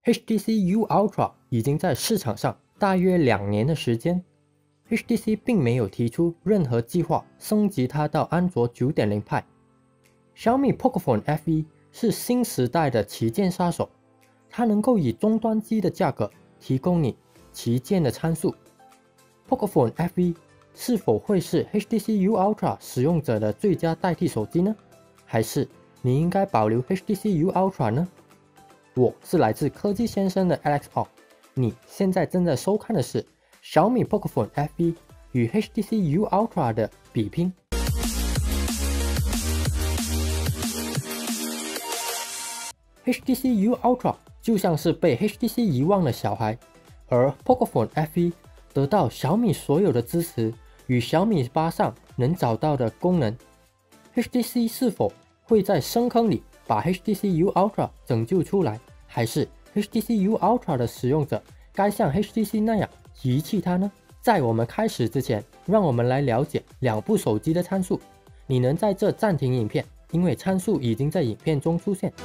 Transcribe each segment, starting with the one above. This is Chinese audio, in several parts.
HTC U Ultra 已经在市场上大约2年的时间。HTC 并没有提出任何计划升级它到安卓 9.0 派。小米 Pocophone FE 是新时代的旗舰杀手，它能够以终端机的价格提供你旗舰的参数。Pocophone FE 是否会是 HTC U Ultra 使用者的最佳代替手机呢？还是你应该保留 HTC U Ultra 呢？我是来自科技先生的 Alex Ong， 你现在正在收看的是小米 Pocophone FE 与 HTC U Ultra 的比拼。HTC U Ultra 就像是被 HTC 遗忘的小孩，而 Pocophone FE 得到小米所有的支持与小米8上能找到的功能。HTC 是否会在深坑里把 HTC U Ultra 拯救出来，还是 HTC U Ultra 的使用者该像 HTC 那样遗弃它呢？在我们开始之前，让我们来了解两部手机的参数。你能在这暂停影片，因为参数已经在影片中出现。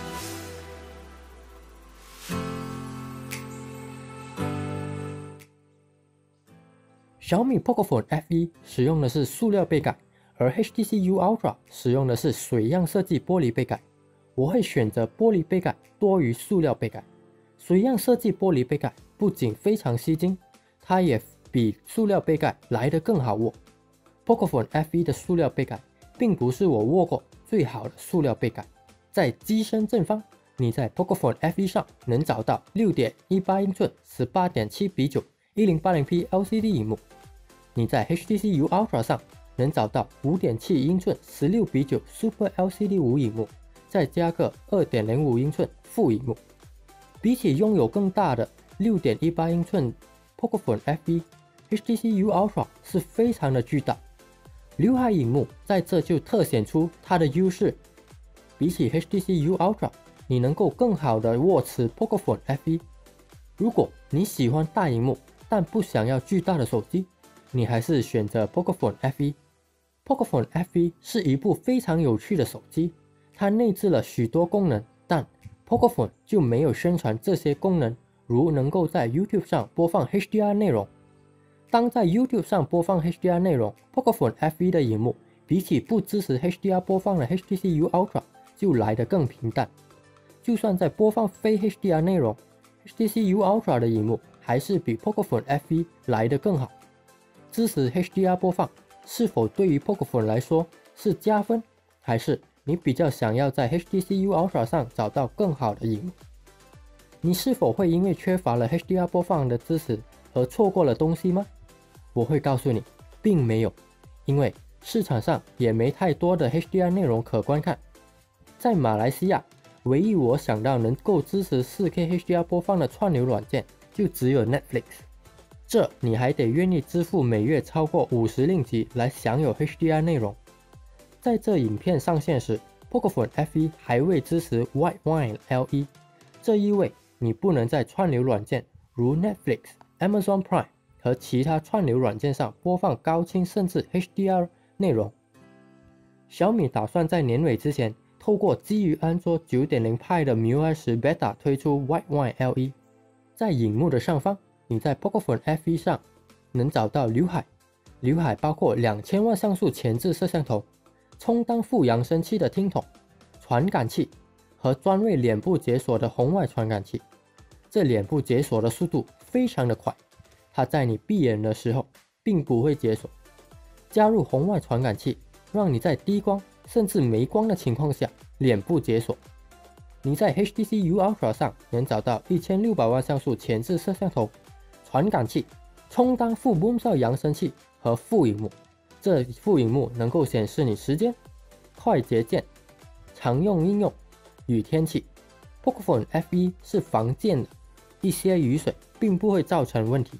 小米 Pocophone FE 使用的是塑料杯盖，而 HTC U Ultra 使用的是水样设计玻璃杯盖。我会选择玻璃杯盖多于塑料杯盖。水样设计玻璃杯盖不仅非常吸睛，它也比塑料杯盖来得更好握。Pocophone FE 的塑料杯盖并不是我握过最好的塑料杯盖。在机身正方，你在 Pocophone FE 上能找到 6.18 英寸 18.7:9 1080p LCD 萤幕。你在 HTC U Ultra 上能找到 5.7 英寸 16:9 Super LCD 5萤幕，再加个 2.05 英寸副萤幕。比起拥有更大的 6.18 英寸 Pocophone FE，HTC U Ultra 是非常的巨大。刘海萤幕在这就凸显出它的优势。比起 HTC U Ultra， 你能够更好的握持 Pocophone FE。如果你喜欢大萤幕但不想要巨大的手机，你还是选择 Pocophone FE。Pocophone FE 是一部非常有趣的手机，它内置了许多功能，但 Pocophone 就没有宣传这些功能，如能够在 YouTube 上播放 HDR 内容。当在 YouTube 上播放 HDR 内容， Pocophone FE 的萤幕比起不支持 HDR 播放的 HTC U Ultra 就来得更平淡。就算在播放非 HDR 内容， HTC U Ultra 的萤幕还是比 Pocophone FE 来得更好。支持 HDR 播放是否对于 Pocophone 来说是加分，还是你比较想要在 HTC U Ultra 上找到更好的萤幕？你是否会因为缺乏了 HDR 播放的支持而错过了东西吗？我会告诉你，并没有，因为市场上也没太多的 HDR 内容可观看。在马来西亚，唯一我想到能够支持 4K HDR 播放的串流软件就只有 Netflix。这你还得愿意支付每月超过50令吉来享有 HDR 内容。在这影片上线时， Pocophone FE 还未支持 White Wine LE， 这意味你不能在串流软件如 Netflix、Amazon Prime 和其他串流软件上播放高清甚至 HDR 内容。小米打算在年尾之前透过基于安卓 9.0 派的 MIUI 10 Beta 推出 White Wine LE。 在萤幕的上方，你在 Pocophone FE 上能找到刘海，刘海包括2000万像素前置摄像头，充当副扬声器的听筒，传感器和专为脸部解锁的红外传感器。这脸部解锁的速度非常的快，它在你闭眼的时候并不会解锁。加入红外传感器，让你在低光甚至没光的情况下脸部解锁。你在 HTC U Ultra 上能找到1600万像素前置摄像头、传感器，充当副boom效扬声器和副萤幕。这副萤幕能够显示你时间、快捷键、常用应用与天气。Pocophone FE 是防溅的，一些雨水并不会造成问题。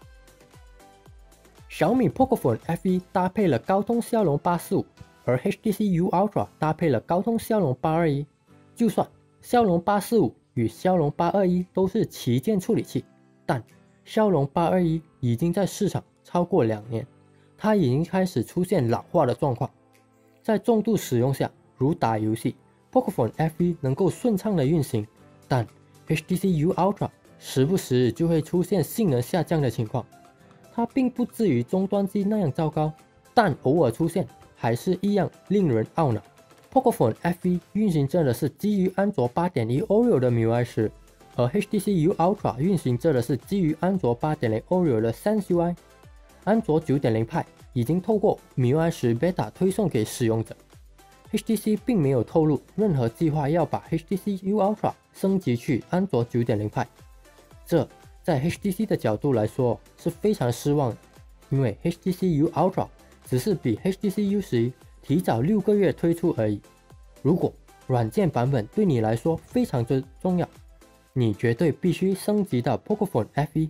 小米 Pocophone FE 搭配了高通骁龙845，而 HTC U Ultra 搭配了高通骁龙821。就算骁龙845与骁龙821都是旗舰处理器，但骁龙821已经在市场超过2年，它已经开始出现老化的状况。在重度使用下，如打游戏， Pocophone FE 能够顺畅的运行，但 HTC U Ultra 时不时就会出现性能下降的情况，它并不至于终端机那样糟糕，但偶尔出现还是一样令人懊恼。Pocophone FE 运行着的是基于安卓 8.1 Oreo 的 MIUI 10，而 HTC U Ultra 运行着的是基于安卓 8.0 Oreo 的 SenseUI。安卓 9.0 派已经透过 MIUI 10 Beta 推送给使用者。HTC 并没有透露任何计划要把 HTC U Ultra 升级去安卓 9.0 派，这在 HTC 的角度来说是非常失望的，因为 HTC U Ultra 只是比 HTC U11 提早6个月推出而已。如果软件版本对你来说非常之重要，你绝对必须升级到 Pocophone FE。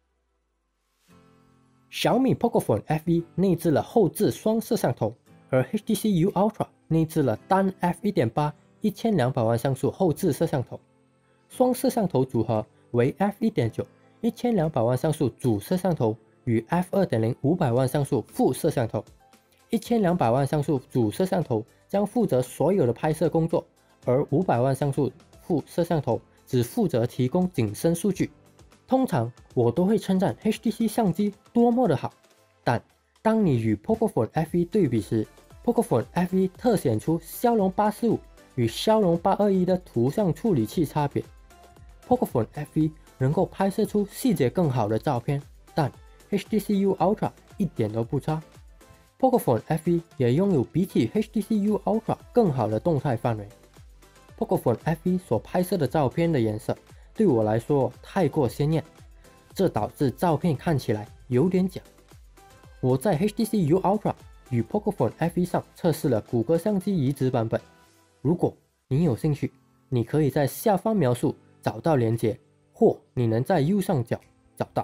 小米 Pocophone FE 内置了后置双摄像头，而 HTC U Ultra 内置了单 f1.8 1200万像素后置摄像头，双摄像头组合为 f1.9 1200万像素主摄像头与 f2.0 500万像素副摄像头。1200万像素主摄像头将负责所有的拍摄工作，而500万像素副摄像头只负责提供景深数据。通常我都会称赞 HTC 相机多么的好，但当你与 Pocophone FE 对比时， Pocophone FE 特显出骁龙845与骁龙821的图像处理器差别。Pocophone FE 能够拍摄出细节更好的照片，但 HTC U Ultra 一点都不差。Pocophone FE 也拥有比起 HTC U Ultra 更好的动态范围。Pocophone FE 所拍摄的照片的颜色对我来说太过鲜艳，这导致照片看起来有点假。我在 HTC U Ultra 与 Pocophone FE 上测试了谷歌相机移植版本，如果你有兴趣，你可以在下方描述找到连结，或你能在右上角找到。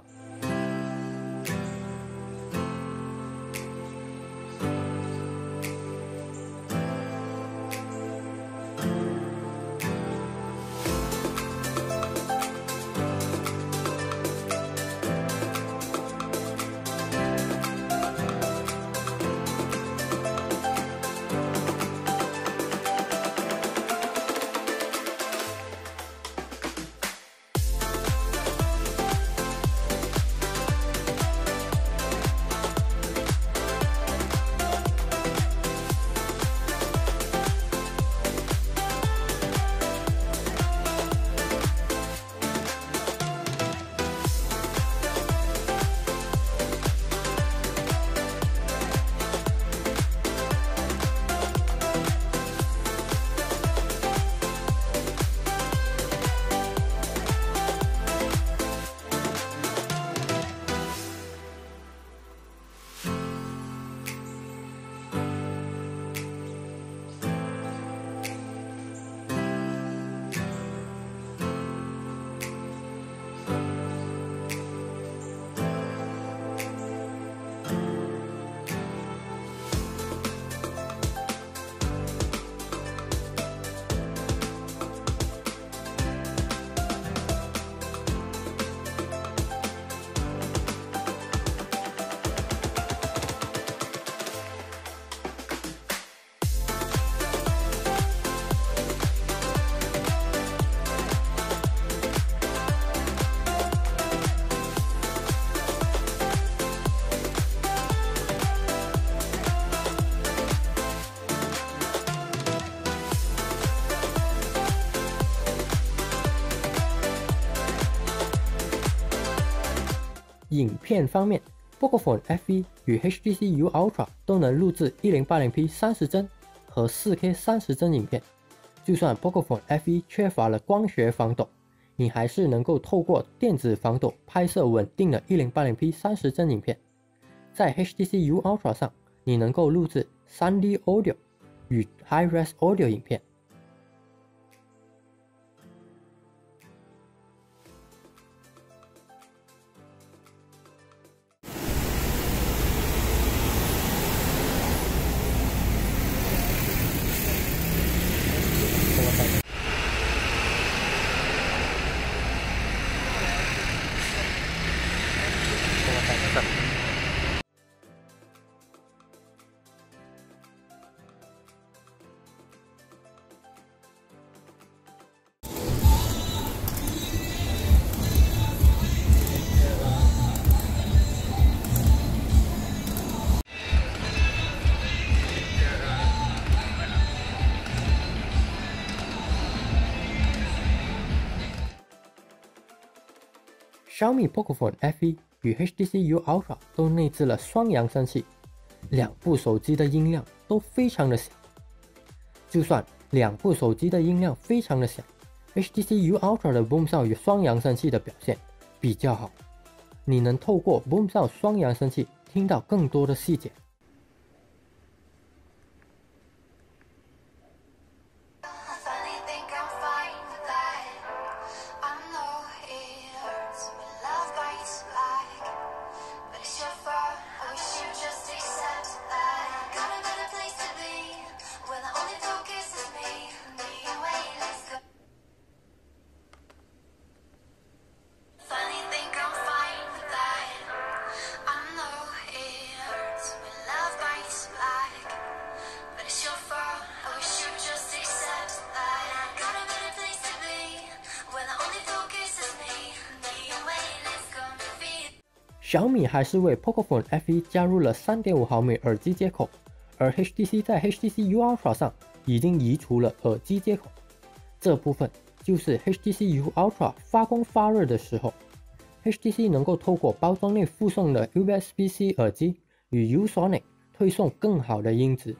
影片方面， Pocophone FE 与 HTC U Ultra 都能录制 1080p 30帧和 4K 30帧影片。就算 Pocophone FE 缺乏了光学防抖，你还是能够透过电子防抖拍摄稳定的 1080p 30帧影片。在 HTC U Ultra 上，你能够录制 3D Audio 与 High-Res Audio 影片。 小米 Pocophone FE 与 HTC U Ultra 都内置了双扬声器，两部手机的音量都非常的响。就算两部手机的音量非常的响， HTC U Ultra 的 Boomsound 与双扬声器的表现比较好，你能透过 Boomsound 双扬声器听到更多的细节。小米还是为 Pocophone FE 加入了 3.5 毫米耳机接口，而 HTC 在 HTC U Ultra 上已经移除了耳机接口。这部分就是 HTC U Ultra 发光发热的时候 ，HTC 能够透过包装内附送的 USB-C 耳机与 Usonic 推送更好的音质。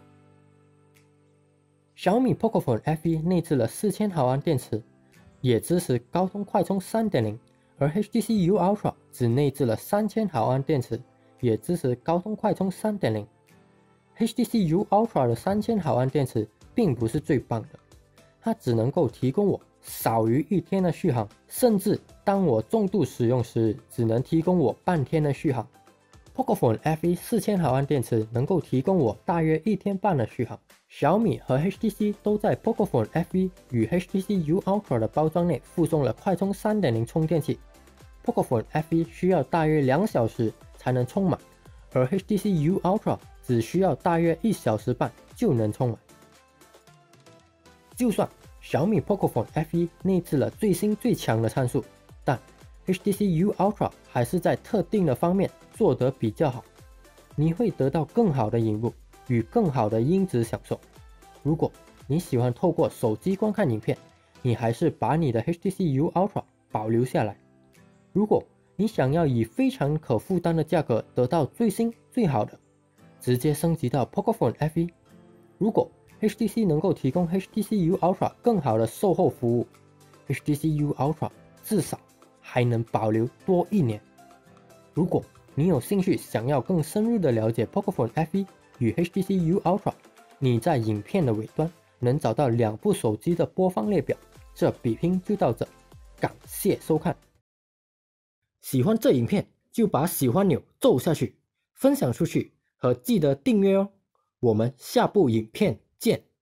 小米 Pocophone FE 内置了4000毫安电池，也支持高通快充 3.0。而 HTC U Ultra 只内置了3000毫安电池，也支持高通快充 3.0。HTC U Ultra 的3000毫安电池并不是最棒的，它只能够提供我少于1天的续航，甚至当我重度使用时，只能提供我半天的续航。Pocophone FE 4000毫安电池能够提供我大约1天半的续航。小米和 HTC 都在 Pocophone FE 与 HTC U Ultra 的包装内附送了快充 3.0 充电器。Pocophone FE 需要大约2小时才能充满，而 HTC U Ultra 只需要大约1小时半就能充满。就算小米 Pocophone FE 内置了最新最强的参数，但 HTC U Ultra 还是在特定的方面做得比较好，你会得到更好的荧幕与更好的音质享受。如果你喜欢透过手机观看影片，你还是把你的 HTC U Ultra 保留下来。如果你想要以非常可负担的价格得到最新最好的，直接升级到 Pocophone FE。如果 HTC 能够提供 HTC U Ultra 更好的售后服务， HTC U Ultra 至少还能保留多1年。如果你有兴趣想要更深入的了解 Pocophone FE 与 HTC U Ultra， 你在影片的尾端能找到2部手机的播放列表。这比拼就到这，感谢收看。喜欢这影片就把喜欢钮揍下去，分享出去和记得订阅哦。我们下部影片见。